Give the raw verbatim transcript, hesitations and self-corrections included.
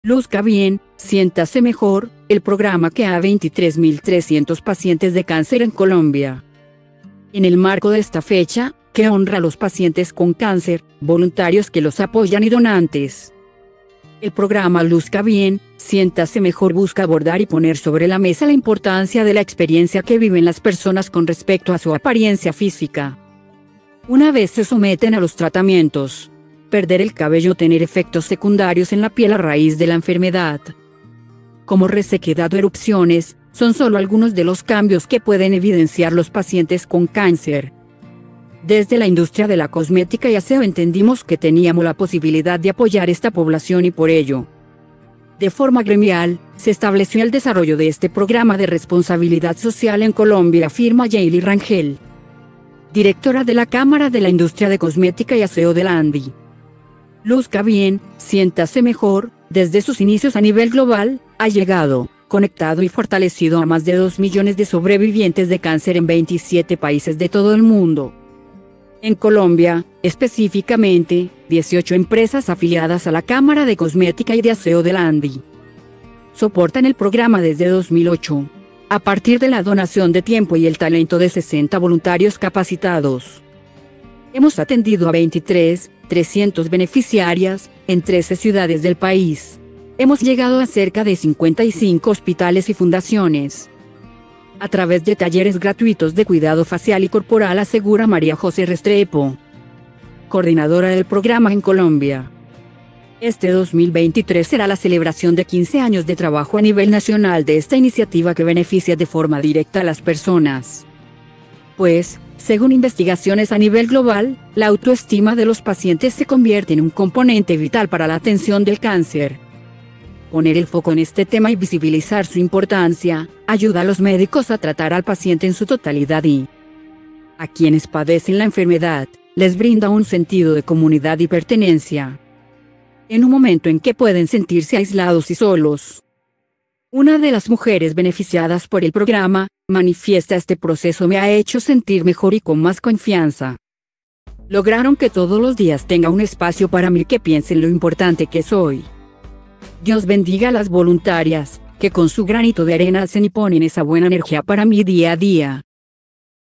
Luzca bien, siéntase mejor, el programa que a veintitrés mil trescientos pacientes de cáncer en Colombia. En el marco de esta fecha, que honra a los pacientes con cáncer, voluntarios que los apoyan y donantes. El programa Luzca bien, siéntase mejor busca abordar y poner sobre la mesa la importancia de la experiencia que viven las personas con respecto a su apariencia física. Una vez se someten a los tratamientos, perder el cabello o tener efectos secundarios en la piel a raíz de la enfermedad, como resequedad o erupciones, son solo algunos de los cambios que pueden evidenciar los pacientes con cáncer. Desde la industria de la cosmética y aseo entendimos que teníamos la posibilidad de apoyar esta población y por ello, de forma gremial, se estableció el desarrollo de este programa de responsabilidad social en Colombia, afirma Yaeli Rangel, directora de la Cámara de la Industria de Cosmética y Aseo de la ANDI. Luzca bien, siéntase mejor, desde sus inicios a nivel global, ha llegado, conectado y fortalecido a más de dos millones de sobrevivientes de cáncer en veintisiete países de todo el mundo. En Colombia, específicamente, dieciocho empresas afiliadas a la Cámara de Cosmética y de Aseo de la ANDI soportan el programa desde dos mil ocho, a partir de la donación de tiempo y el talento de sesenta voluntarios capacitados. Hemos atendido a veintitrés mil trescientas beneficiarias, en trece ciudades del país. Hemos llegado a cerca de cincuenta y cinco hospitales y fundaciones. A través de talleres gratuitos de cuidado facial y corporal, asegura María José Restrepo, coordinadora del programa en Colombia. Este dos mil veintitrés será la celebración de quince años de trabajo a nivel nacional de esta iniciativa que beneficia de forma directa a las personas. Pues, según investigaciones a nivel global, la autoestima de los pacientes se convierte en un componente vital para la atención del cáncer. Poner el foco en este tema y visibilizar su importancia, ayuda a los médicos a tratar al paciente en su totalidad y, a quienes padecen la enfermedad, les brinda un sentido de comunidad y pertenencia. En un momento en que pueden sentirse aislados y solos. Una de las mujeres beneficiadas por el programa, manifiesta: este proceso me ha hecho sentir mejor y con más confianza. Lograron que todos los días tenga un espacio para mí, que piense en lo importante que soy. Dios bendiga a las voluntarias, que con su granito de arena hacen y ponen esa buena energía para mí día a día.